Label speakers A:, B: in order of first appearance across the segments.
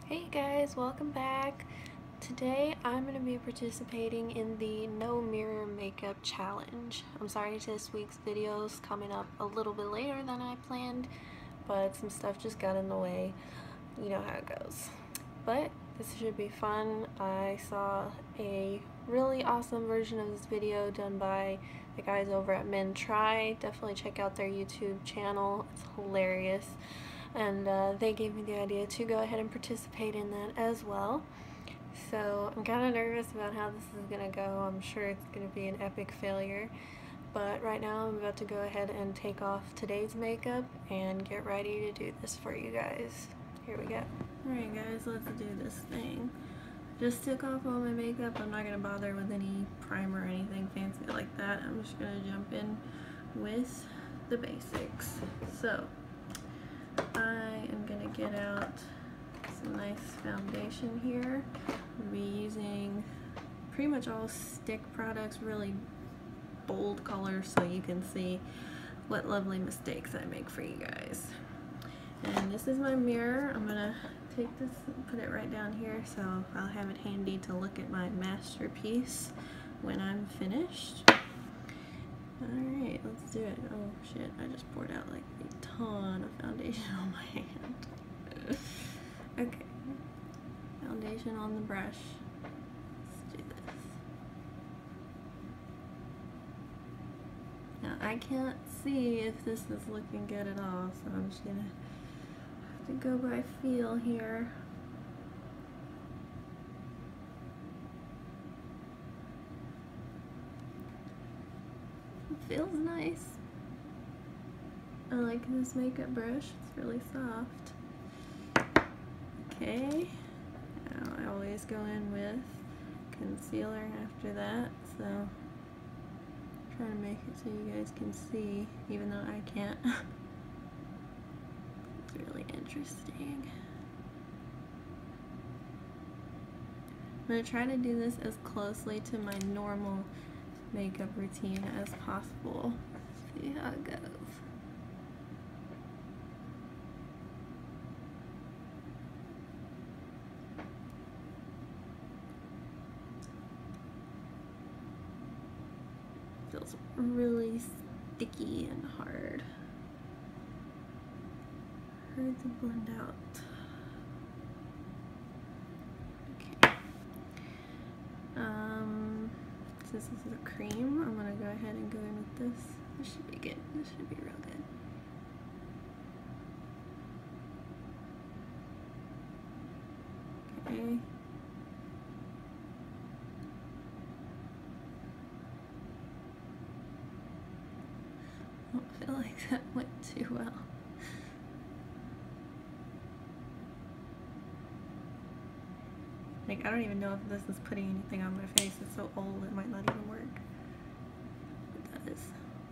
A: Hey guys, welcome back. Today I'm going to be participating in the No Mirror Makeup Challenge. I'm sorry this week's video is coming up a little bit later than I planned, but some stuff just got in the way. You know how it goes. But this should be fun. I saw a really awesome version of this video done by the guys over at Men Try. Definitely check out their YouTube channel. It's hilarious. And they gave me the idea to go ahead and participate in that as well. So I'm kind of nervous about how this is going to go. I'm sure it's going to be an epic failure. But right now I'm about to go ahead and take off today's makeup and get ready to do this for you guys. Here we go. Alright guys, let's do this thing. Just took off all my makeup. I'm not going to bother with any primer or anything fancy like that. I'm just going to jump in with the basics. So I am going to get out some nice foundation here. I'll be using pretty much all stick products, really bold colors so you can see what lovely mistakes I make for you guys. And this is my mirror. I'm going to take this and put it right down here so I'll have it handy to look at my masterpiece when I'm finished. Alright, let's do it. Oh shit, I just poured out like a ton of foundation on my hand. Okay, foundation on the brush. Let's do this. Now I can't see if this is looking good at all, so I'm just gonna have to go by feel here. Feels nice. I like this makeup brush, it's really soft. Okay, now I always go in with concealer after that, so I'm trying to make it so you guys can see, even though I can't. It's really interesting. I'm going to try to do this as closely to my normal makeup routine as possible. See how it goes. Feels really sticky and hard. Hard to blend out. This is the cream. I'm gonna go ahead and go in with this. This should be good. This should be real good. Okay. I don't feel like that went too well. Like, I don't even know if this is putting anything on my face. It's so old it might not even work. It does.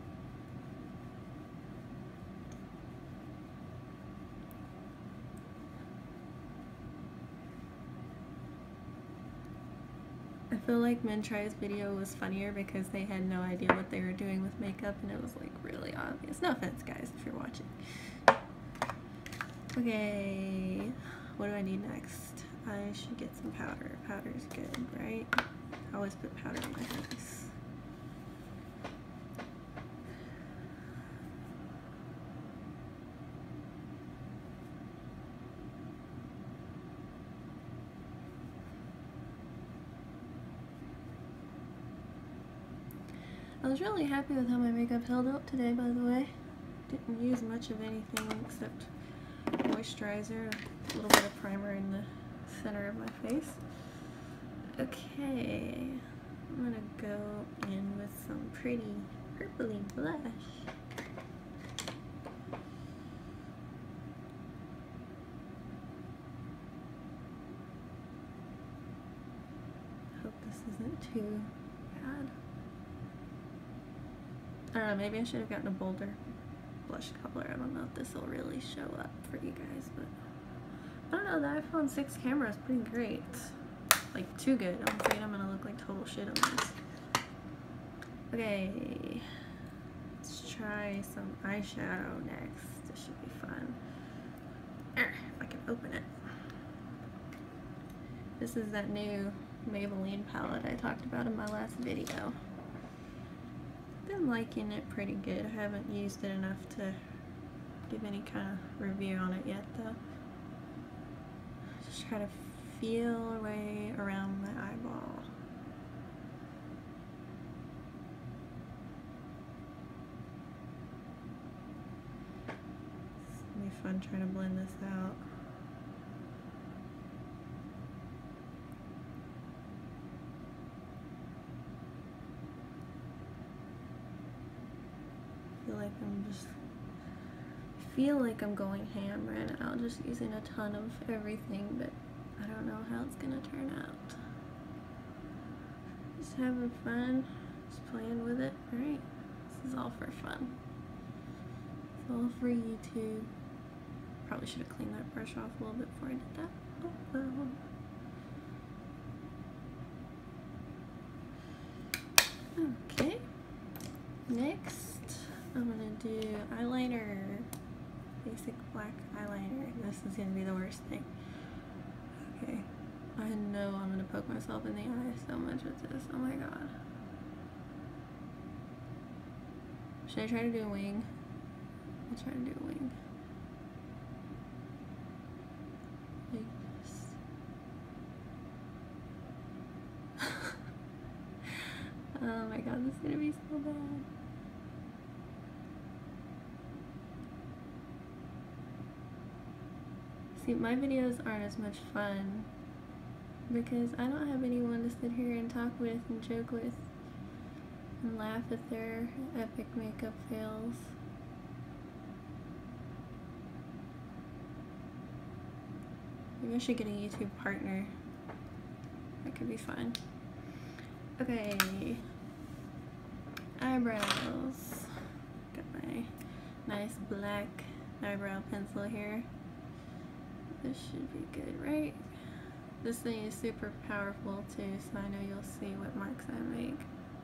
A: I feel like Men Try's video was funnier because they had no idea what they were doing with makeup and it was like really obvious. No offense guys if you're watching. Okay, what do I need next? I should get some powder. Powder's good, right? I always put powder on my face. I was really happy with how my makeup held up today, by the way. Didn't use much of anything except moisturizer, a little bit of primer in the center of my face. Okay, I'm gonna go in with some pretty purpley blush. Hope this isn't too bad. I don't know, maybe I should have gotten a bolder blush color. I don't know if this will really show up for you guys, but I don't know, the iPhone 6 camera is pretty great. Like, too good. I'm afraid I'm gonna look like total shit on this. Okay, let's try some eyeshadow next. This should be fun. If I can open it. This is that new Maybelline palette I talked about in my last video. Been liking it pretty good. I haven't used it enough to give any kind of review on it yet though. Just try to feel our way around my eyeball. It's gonna be fun trying to blend this out. Feel like I'm going ham right now, just using a ton of everything, but I don't know how it's gonna turn out. Just having fun, just playing with it. Alright, this is all for fun. It's all for YouTube. Probably should have cleaned that brush off a little bit before I did that. Oh well. Okay, next I'm gonna do eyeliner, basic black eyeliner. This is gonna be the worst thing. Okay, I know I'm gonna poke myself in the eye so much with this. Oh my god. Should I try to do a wing? I'll try to do a wing. Like this. Oh my god, this is gonna be so bad. See, my videos aren't as much fun because I don't have anyone to sit here and talk with and joke with and laugh at their epic makeup fails. Maybe I should get a YouTube partner. That could be fun. Okay, eyebrows. Got my nice black eyebrow pencil here. This should be good, right? This thing is super powerful too, so I know you'll see what marks I make.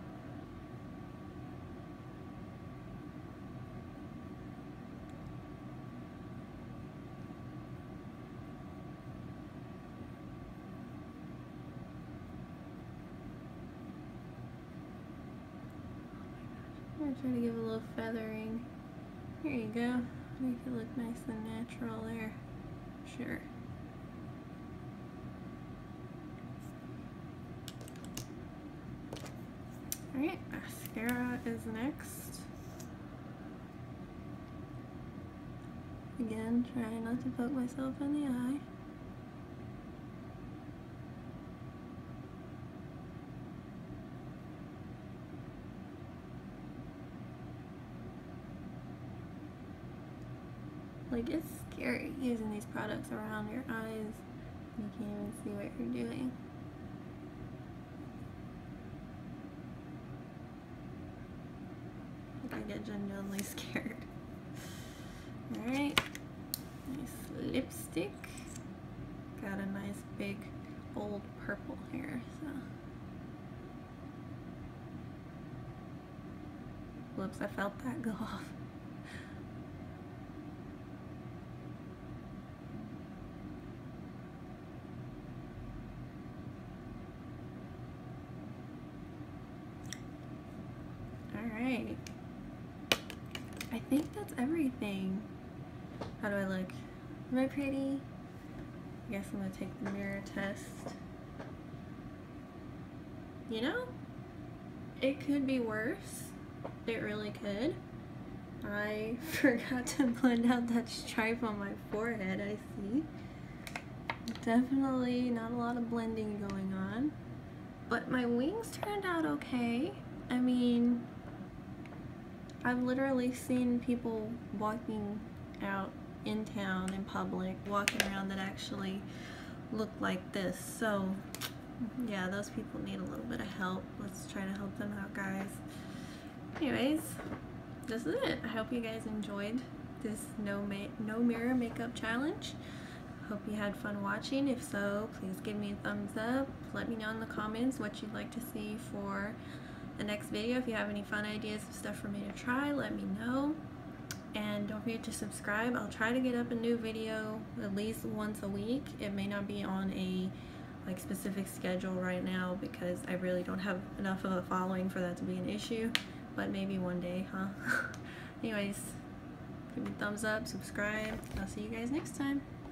A: I'm gonna try to give a little feathering. Here you go. Make it look nice and natural there. Sure. Alright, mascara is next. Again, trying not to poke myself in the eye. Like, it's scary using these products around your eyes. You can't even see what you're doing. I get genuinely scared. Alright, nice lipstick. Got a nice big bold purple here, so. Whoops, I felt that go off. Alright. I think that's everything. How do I look? Am I pretty? I guess I'm gonna take the mirror test. You know, it could be worse. It really could. I forgot to blend out that stripe on my forehead, I see. Definitely not a lot of blending going on. But my wings turned out okay. I mean, I've literally seen people walking out in town, in public, walking around that actually look like this. So, yeah, those people need a little bit of help. Let's try to help them out, guys. Anyways, this is it. I hope you guys enjoyed this no mirror makeup challenge. Hope you had fun watching. If so, please give me a thumbs up. Let me know in the comments what you'd like to see for the next video. If you have any fun ideas of stuff for me to try, let me know. And don't forget to subscribe. I'll try to get up a new video at least once a week. It may not be on a
B: like specific schedule right now because I really don't have enough of a following for that to be an issue, but maybe one day, huh? Anyways, give me a thumbs up, subscribe. I'll see you guys next time.